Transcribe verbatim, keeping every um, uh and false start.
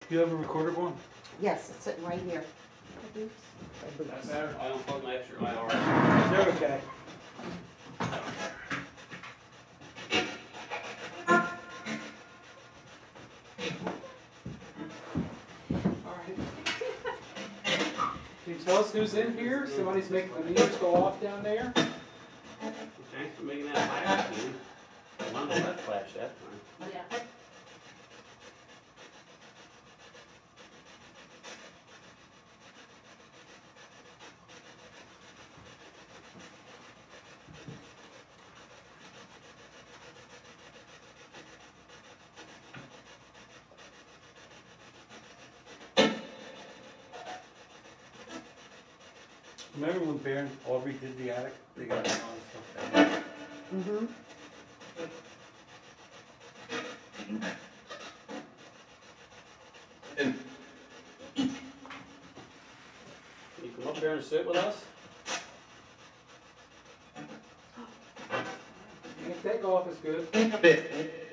You have a recorder going? Yes, it's sitting right here. That's better. I don't plug my extra I R. They're okay. Alright. Can you tell us who's in here? Somebody's making the meters go off down there? Thanks for making that flash, dude. One of the left flash that time. Yeah. Remember when Bear and Aubrey did the attic? They got all this stuff down. Mm-hmm. Can you come up there and sit with us? Your takeoff is good.